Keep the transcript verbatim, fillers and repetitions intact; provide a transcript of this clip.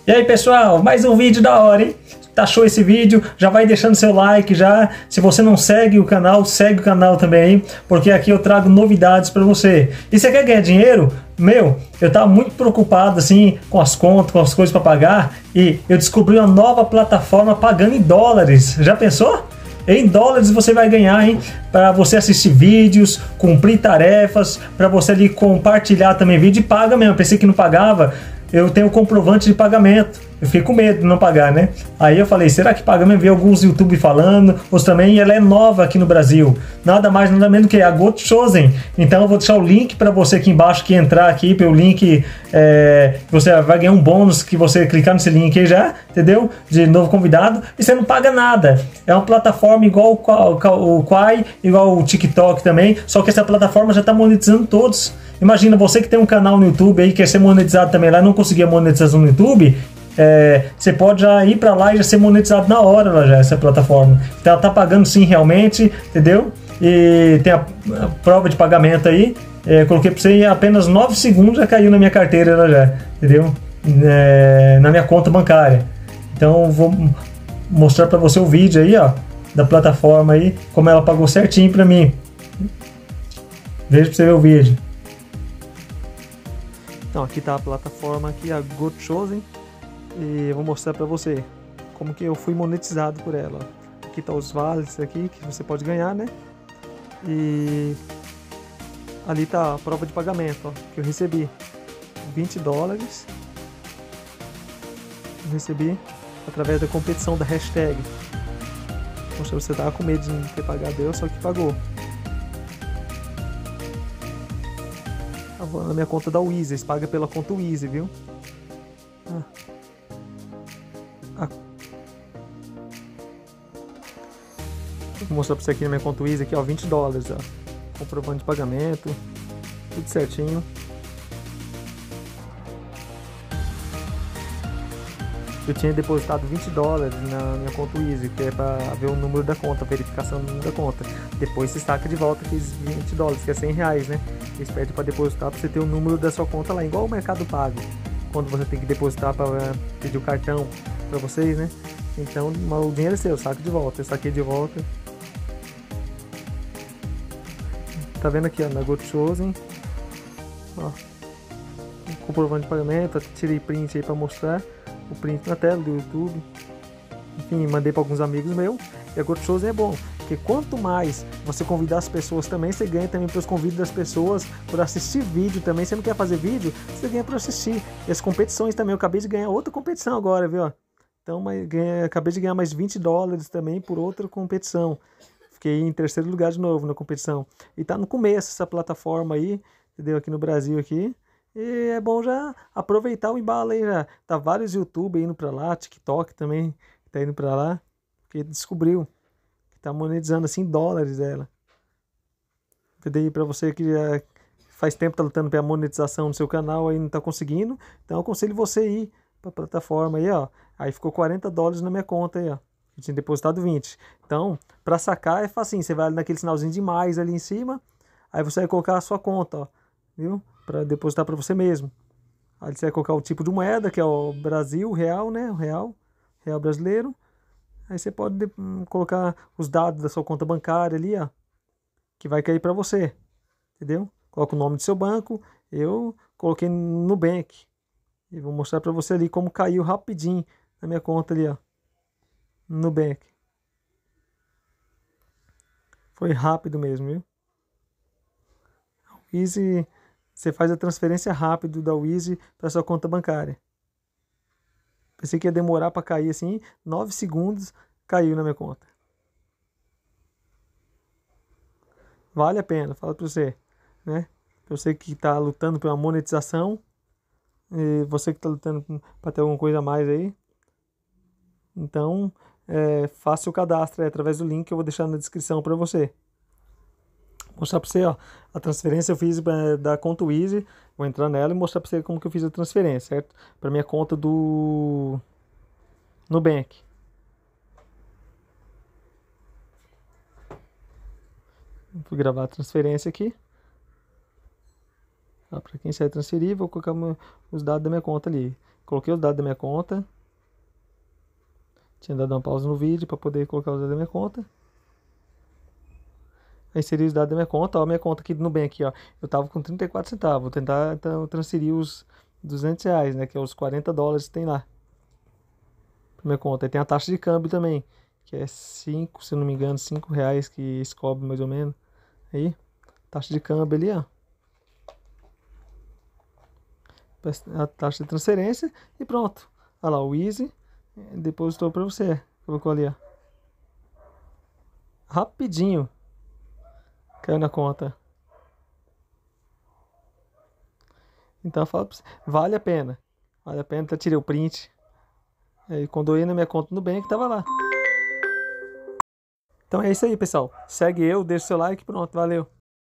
E aí pessoal, mais um vídeo da hora, hein? Achou esse vídeo? Já vai deixando seu like já. Se você não segue o canal, segue o canal também, porque aqui eu trago novidades para você. E você quer ganhar dinheiro? Meu, eu tava muito preocupado assim com as contas, com as coisas para pagar, e eu descobri uma nova plataforma pagando em dólares. Já pensou? Em dólares você vai ganhar, hein? Para você assistir vídeos, cumprir tarefas, para você ali compartilhar também vídeo, e paga mesmo. Eu pensei que não pagava. Eu tenho comprovante de pagamento. Eu fiquei com medo de não pagar, né? Aí eu falei, será que paga mesmo? Vi alguns YouTube falando, outros também, e ela é nova aqui no Brasil. Nada mais, nada menos que a GoChosen. Então eu vou deixar o link para você aqui embaixo, que entrar aqui pelo link, é, você vai ganhar um bônus que você clicar nesse link aí já, entendeu? De novo convidado, e você não paga nada. É uma plataforma igual o Quai, igual o TikTok também, só que essa plataforma já está monetizando todos. Imagina, você que tem um canal no YouTube aí, quer ser monetizado também lá, não conseguia monetização no YouTube, é, você pode já ir para lá e já ser monetizado na hora lá já, essa plataforma. Então ela tá pagando sim realmente, entendeu? E tem a, a prova de pagamento aí, é, coloquei para você em apenas nove segundos já caiu na minha carteira lá já, entendeu? É, na minha conta bancária. Então vou mostrar para você o vídeo aí, ó, da plataforma aí, como ela pagou certinho para mim. Veja para você ver o vídeo. Então aqui tá a plataforma aqui, a GoChosen, e eu vou mostrar para você como que eu fui monetizado por ela. Aqui tá os vales aqui que você pode ganhar, né? E ali tá a prova de pagamento, ó, que eu recebi vinte dólares. Eu recebi através da competição da hashtag. Poxa, você tava com medo de não ter pagado, eu só que pagou. Na minha conta da Weezy, paga pela conta Weezy, viu? Ah. Ah. Vou mostrar pra você aqui na minha conta Weezy, aqui, ó, vinte dólares, ó. Comprovante de pagamento, tudo certinho. Eu tinha depositado vinte dólares na minha conta Weezy, que é para ver o número da conta, verificação do número da conta. Depois você saca de volta aqueles vinte dólares, que é cem reais, né? Eles pedem para depositar para você ter o número da sua conta lá, igual o Mercado Pago, quando você tem que depositar para pedir o cartão para vocês, né? Então o dinheiro é seu, saca de volta. Eu saquei de volta. Tá vendo aqui, ó, na GoChosen, ó, comprovante de pagamento, tirei print aí para mostrar. O print na tela do YouTube. Enfim, mandei para alguns amigos meus. E a GoChosen é bom, porque quanto mais você convidar as pessoas também, você ganha também pelos convites das pessoas, por assistir vídeo também. Você não quer fazer vídeo, você ganha por assistir. E as competições também, eu acabei de ganhar outra competição agora, viu? Então, mas, ganhei, acabei de ganhar mais vinte dólares também por outra competição. Fiquei em terceiro lugar de novo na competição. E tá no começo essa plataforma aí, entendeu? Aqui no Brasil aqui. E é bom já aproveitar o embalo aí já. Tá vários YouTube indo pra lá, TikTok também tá indo pra lá. Porque descobriu que tá monetizando assim dólares ela. Entendeu? Pra você que já faz tempo tá lutando pela monetização no seu canal aí não tá conseguindo. Então eu aconselho você ir pra plataforma aí, ó. Aí ficou quarenta dólares na minha conta aí, ó. Eu tinha depositado vinte. Então, pra sacar é facinho. Você vai ali naquele sinalzinho de mais ali em cima. Aí você vai colocar a sua conta, ó. Viu? Para depositar para você mesmo. Aí você vai colocar o tipo de moeda, que é o Brasil, o real, né? O real, real brasileiro. Aí você pode colocar os dados da sua conta bancária ali, ó, que vai cair para você. Entendeu? Coloca o nome do seu banco. Eu coloquei no Nubank. E vou mostrar para você ali como caiu rapidinho na minha conta ali, ó. No Nubank. Foi rápido mesmo, viu? Easy. Você faz a transferência rápido da Weezy para sua conta bancária. Pensei que ia demorar para cair assim, nove segundos caiu na minha conta. Vale a pena, falo para você, né? Você que está lutando pela monetização, e você que está lutando para ter alguma coisa a mais aí, então é, faça o cadastro aí, através do link que eu vou deixar na descrição para você. Vou mostrar para você, ó, a transferência eu fiz da conta Weezy, vou entrar nela e mostrar para você como que eu fiz a transferência, certo? Para minha conta do Nubank. Vou gravar a transferência aqui. Para quem você vai transferir, vou colocar uma, os dados da minha conta ali. Coloquei os dados da minha conta. Tinha dado uma pausa no vídeo para poder colocar os dados da minha conta. Aí inseri os dados da minha conta. Ó, a minha conta aqui do Nubank, ó. Eu tava com trinta e quatro centavos. Vou tentar então, transferir os duzentos reais, né? Que é os quarenta dólares que tem lá. Pra minha conta. Aí tem a taxa de câmbio também. Que é cinco, se eu não me engano, cinco reais que eles cobram mais ou menos. Aí, taxa de câmbio ali, ó. A taxa de transferência e pronto. Olha lá, o Easy depositou para você. Colocou ali, ó. Rapidinho. Caiu na conta. Então eu falo pra você, vale a pena. Vale a pena, até tirei o print. Aí quando eu ia na minha conta no Nubank, tava lá. Então é isso aí, pessoal. Segue eu, deixa o seu like, pronto, valeu.